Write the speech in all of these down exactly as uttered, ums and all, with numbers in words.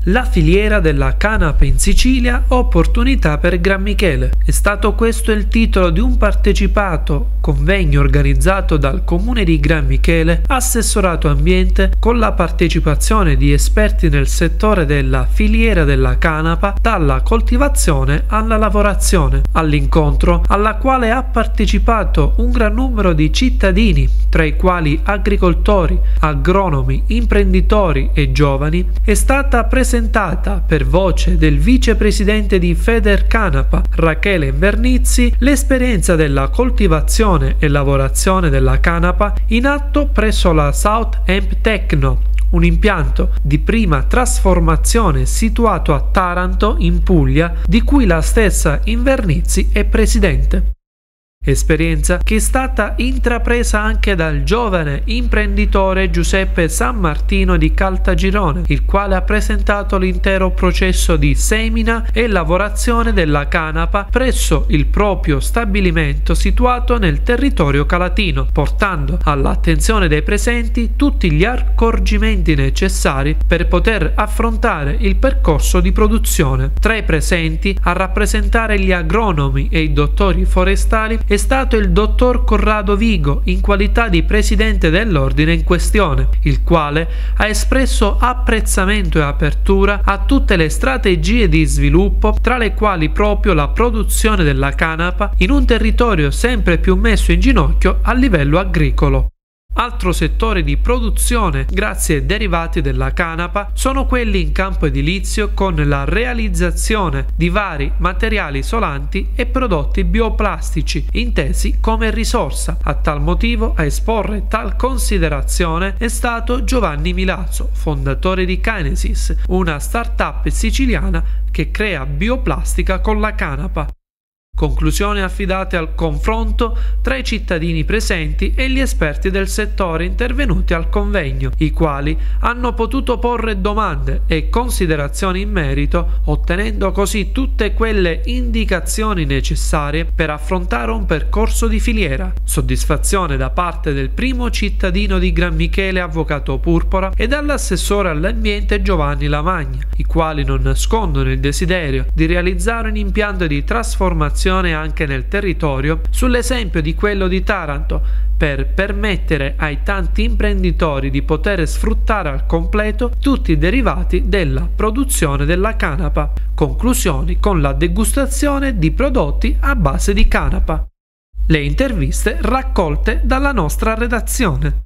La filiera della canapa in Sicilia, opportunità per Gran Michele. È stato questo il titolo di un partecipato convegno organizzato dal Comune di Gran Michele, Assessorato Ambiente, con la partecipazione di esperti nel settore della filiera della canapa, dalla coltivazione alla lavorazione. All'incontro, alla quale ha partecipato un gran numero di cittadini, tra i quali agricoltori, agronomi, imprenditori e giovani, è stata presentata per voce del vicepresidente di Federcanapa, Rachele Invernizzi, l'esperienza della coltivazione e lavorazione della canapa in atto presso la South Hemp Techno, un impianto di prima trasformazione situato a Taranto, in Puglia, di cui la stessa Invernizzi è presidente. Esperienza che è stata intrapresa anche dal giovane imprenditore Giuseppe Sammartino di Caltagirone, il quale ha presentato l'intero processo di semina e lavorazione della canapa presso il proprio stabilimento situato nel territorio calatino, portando all'attenzione dei presenti tutti gli accorgimenti necessari per poter affrontare il percorso di produzione. Tra i presenti, a rappresentare gli agronomi e i dottori forestali, è stato il dottor Corrado Vigo, in qualità di presidente dell'ordine in questione, il quale ha espresso apprezzamento e apertura a tutte le strategie di sviluppo, tra le quali proprio la produzione della canapa in un territorio sempre più messo in ginocchio a livello agricolo. Altro settore di produzione grazie ai derivati della canapa sono quelli in campo edilizio, con la realizzazione di vari materiali isolanti e prodotti bioplastici intesi come risorsa. A tal motivo a esporre tal considerazione è stato Giovanni Milazzo, fondatore di Kinesis, una startup siciliana che crea bioplastica con la canapa. Conclusioni affidate al confronto tra i cittadini presenti e gli esperti del settore intervenuti al convegno, i quali hanno potuto porre domande e considerazioni in merito, ottenendo così tutte quelle indicazioni necessarie per affrontare un percorso di filiera. Soddisfazione da parte del primo cittadino di Gran Michele, avvocato Purpura, e dall'assessore all'ambiente Giovanni Lamagna, i quali non nascondono il desiderio di realizzare un impianto di trasformazione anche nel territorio, sull'esempio di quello di Taranto, per permettere ai tanti imprenditori di poter sfruttare al completo tutti i derivati della produzione della canapa. Conclusioni con la degustazione di prodotti a base di canapa. Le interviste raccolte dalla nostra redazione.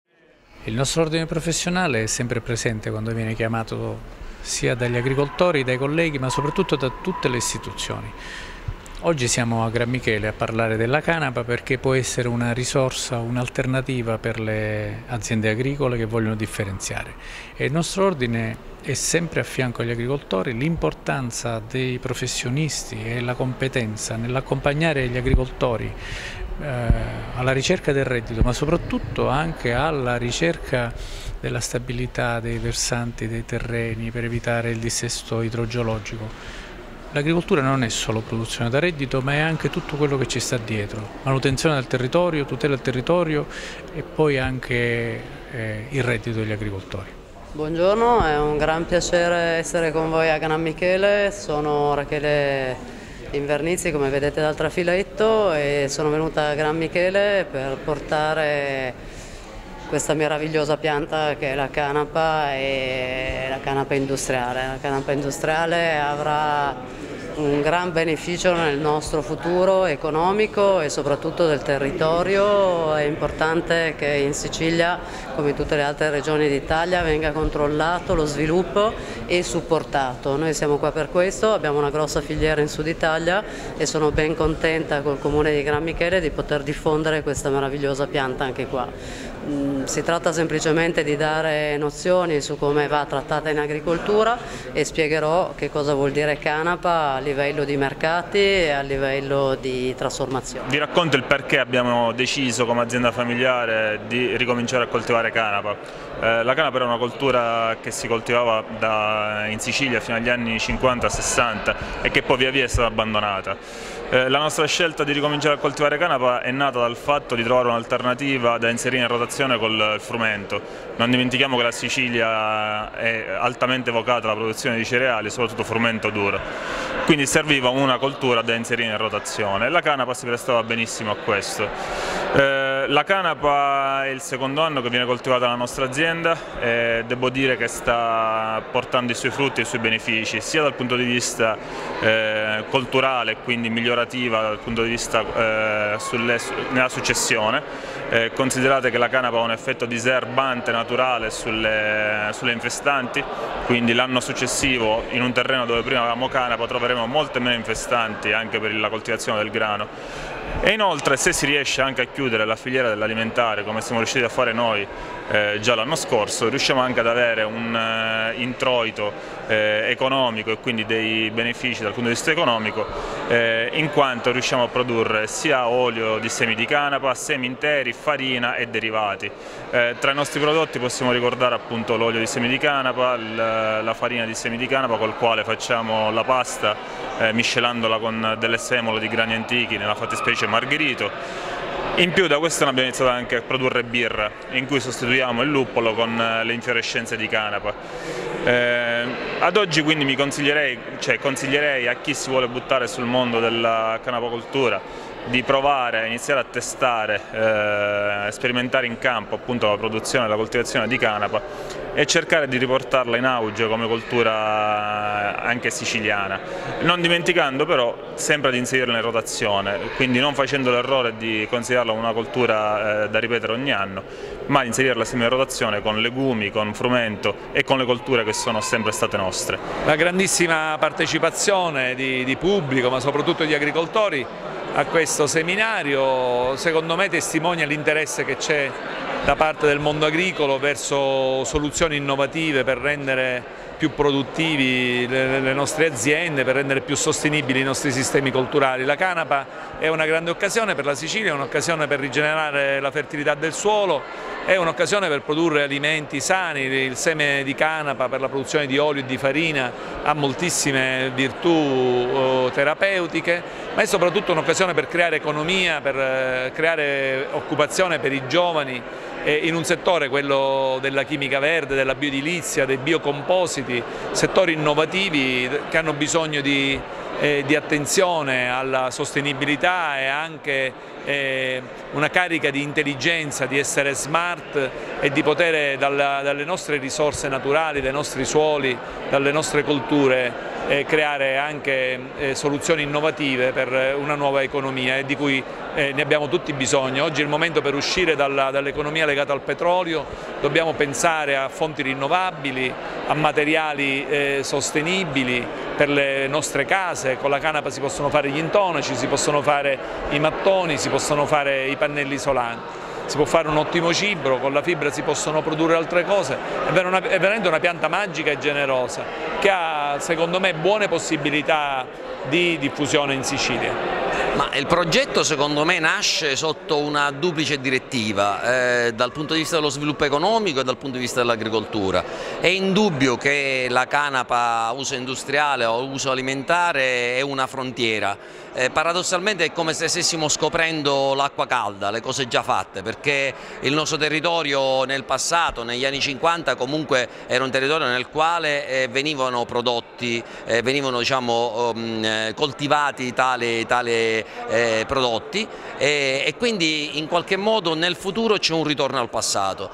Il nostro ordine professionale è sempre presente quando viene chiamato sia dagli agricoltori, dai colleghi, ma soprattutto da tutte le istituzioni. Oggi siamo a Gran Michele a parlare della canapa perché può essere una risorsa, un'alternativa per le aziende agricole che vogliono differenziare. E il nostro ordine è sempre a fianco agli agricoltori. L'importanza dei professionisti e la competenza nell'accompagnare gli agricoltori eh, alla ricerca del reddito, ma soprattutto anche alla ricerca della stabilità dei versanti, dei terreni, per evitare il dissesto idrogeologico. L'agricoltura non è solo produzione da reddito, ma è anche tutto quello che ci sta dietro: manutenzione del territorio, tutela del territorio e poi anche eh, il reddito degli agricoltori. Buongiorno, è un gran piacere essere con voi a Gran Michele. Sono Rachele Invernizzi, come vedete dal trafiletto, e sono venuta a Gran Michele per portare questa meravigliosa pianta che è la canapa, e la canapa industriale. La canapa industriale avrà un gran beneficio nel nostro futuro economico e soprattutto del territorio. È importante che in Sicilia, come in tutte le altre regioni d'Italia, venga controllato lo sviluppo e supportato. Noi siamo qua per questo, abbiamo una grossa filiera in Sud Italia e sono ben contenta col Comune di Gran Michele di poter diffondere questa meravigliosa pianta anche qua. Si tratta semplicemente di dare nozioni su come va trattata in agricoltura e spiegherò che cosa vuol dire canapa a livello di mercati e a livello di trasformazione. Vi racconto il perché abbiamo deciso come azienda familiare di ricominciare a coltivare canapa. Eh, la canapa era una coltura che si coltivava da, in Sicilia fino agli anni cinquanta sessanta e che poi via via è stata abbandonata. Eh, la nostra scelta di ricominciare a coltivare canapa è nata dal fatto di trovare un'alternativa da inserire in rotazione rotazione col frumento. Non dimentichiamo che la Sicilia è altamente vocata alla produzione di cereali, soprattutto frumento duro, quindi serviva una coltura da inserire in rotazione e la canapa si prestava benissimo a questo. Eh, la canapa è il secondo anno che viene coltivata nella nostra azienda e devo dire che sta portando i suoi frutti e i suoi benefici, sia dal punto di vista eh, culturale, quindi migliorativa dal punto di vista eh, sulle, nella successione. Eh, considerate che la canapa ha un effetto diserbante naturale sulle, sulle infestanti, quindi l'anno successivo in un terreno dove prima avevamo canapa troveremo molte meno infestanti anche per la coltivazione del grano. E inoltre, se si riesce anche a chiudere la filiera dell'alimentare come siamo riusciti a fare noi eh, già l'anno scorso, riusciamo anche ad avere un eh, introito eh, economico e quindi dei benefici dal punto di vista economico, eh, in quanto riusciamo a produrre sia olio di semi di canapa, semi interi, farina e derivati. Eh, tra i nostri prodotti possiamo ricordare appunto l'olio di semi di canapa, la farina di semi di canapa col quale facciamo la pasta eh, miscelandola con delle semole di grani antichi, nella fattispecie margherito. In più da questo abbiamo iniziato anche a produrre birra, in cui sostituiamo il luppolo con le infiorescenze di canapa. Eh, ad oggi quindi mi consiglierei, cioè consiglierei a chi si vuole buttare sul mondo della canapacoltura di provare a iniziare a testare, eh, sperimentare in campo appunto la produzione e la coltivazione di canapa e cercare di riportarla in auge come coltura anche siciliana, non dimenticando però sempre di inserirla in rotazione, quindi non facendo l'errore di considerarla una coltura eh, da ripetere ogni anno, ma di inserirla sempre in rotazione con legumi, con frumento e con le colture che sono sempre state nostre. La grandissima partecipazione di, di pubblico, ma soprattutto di agricoltori, a questo seminario secondo me testimonia l'interesse che c'è da parte del mondo agricolo verso soluzioni innovative per rendere più produttivi le, le nostre aziende, per rendere più sostenibili i nostri sistemi colturali. La canapa è una grande occasione per la Sicilia, è un'occasione per rigenerare la fertilità del suolo, è un'occasione per produrre alimenti sani. Il seme di canapa per la produzione di olio e di farina ha moltissime virtù oh, terapeutiche, ma è soprattutto un'occasione per creare economia, per eh, creare occupazione per i giovani eh, in un settore, quello della chimica verde, della bioedilizia, dei biocompositi, settori innovativi che hanno bisogno di, eh, di attenzione alla sostenibilità e anche eh, una carica di intelligenza, di essere smart e di poter dalla, dalle nostre risorse naturali, dai nostri suoli, dalle nostre colture eh, creare anche eh, soluzioni innovative per una nuova economia e di cui eh, ne abbiamo tutti bisogno. Oggi è il momento per uscire dall'economia legata al petrolio, dobbiamo pensare a fonti rinnovabili, a materiali eh, sostenibili per le nostre case. Con la canapa si possono fare gli intonaci, si possono fare i mattoni, si possono fare i pannelli solanti. Si può fare un ottimo cibo, con la fibra si possono produrre altre cose, è veramente una pianta magica e generosa che ha secondo me buone possibilità di diffusione in Sicilia. Ma il progetto secondo me nasce sotto una duplice direttiva, eh, dal punto di vista dello sviluppo economico e dal punto di vista dell'agricoltura. È indubbio che la canapa a uso industriale o uso alimentare è una frontiera. Eh, paradossalmente è come se stessimo scoprendo l'acqua calda, le cose già fatte, perché il nostro territorio nel passato, negli anni cinquanta, comunque era un territorio nel quale eh, venivano prodotti, eh, venivano diciamo, um, coltivati tali, tali eh, prodotti e, e quindi in qualche modo nel futuro c'è un ritorno al passato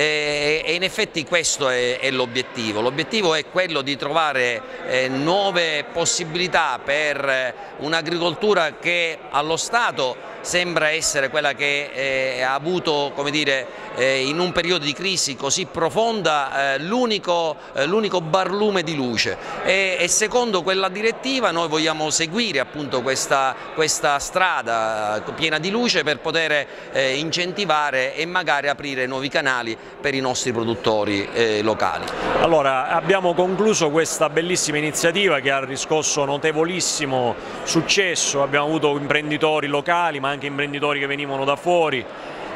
e, e in effetti questo è, è l'obiettivo. L'obiettivo è quello di trovare eh, nuove possibilità per un'agricoltura che allo Stato sembra essere quella che eh, ha avuto, come dire, eh, in un periodo di crisi così profonda eh, l'unico eh, l'unico barlume di luce e, e secondo quella direttiva noi vogliamo seguire appunto questa, questa strada piena di luce per poter eh, incentivare e magari aprire nuovi canali per i nostri produttori eh, locali. Allora, abbiamo concluso questa bellissima iniziativa che ha riscosso notevolissimo successo, abbiamo avuto imprenditori locali ma anche imprenditori che venivano da fuori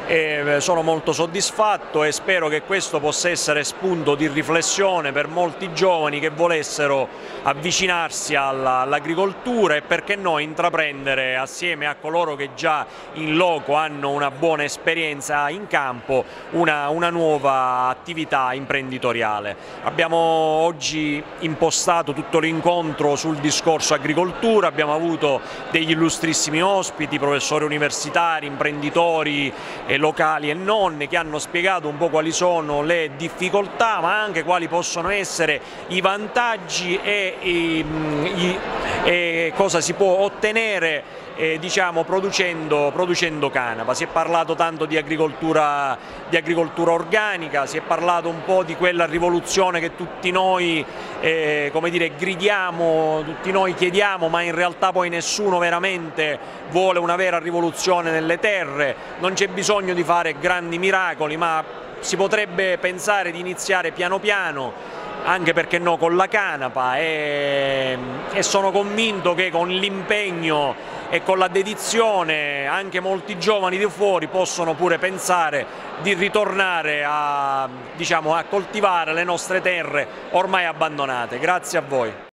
e sono molto soddisfatto e spero che questo possa essere spunto di riflessione per molti giovani che volessero avvicinarsi all'agricoltura e perché no intraprendere assieme a coloro che già in loco hanno una buona esperienza in campo una, una nuova attività imprenditoriale. Abbiamo oggi impostato tutto l'incontro sul discorso agricoltura, abbiamo avuto degli illustrissimi ospiti, professori universitari, imprenditori eh, locali e non, che hanno spiegato un po' quali sono le difficoltà ma anche quali possono essere i vantaggi e, e, e cosa si può ottenere eh, diciamo, producendo, producendo canapa. Si è parlato tanto di agricoltura, di agricoltura organica, si è parlato un po' di quella rivoluzione che tutti noi eh, come dire, gridiamo, tutti noi chiediamo, ma in realtà poi nessuno veramente vuole una vera rivoluzione nelle terre. Non c'è bisogno di fare grandi miracoli, ma si potrebbe pensare di iniziare piano piano, anche perché no con la canapa, e, e sono convinto che con l'impegno e con la dedizione anche molti giovani di fuori possono pure pensare di ritornare a, diciamo, a coltivare le nostre terre ormai abbandonate. Grazie a voi.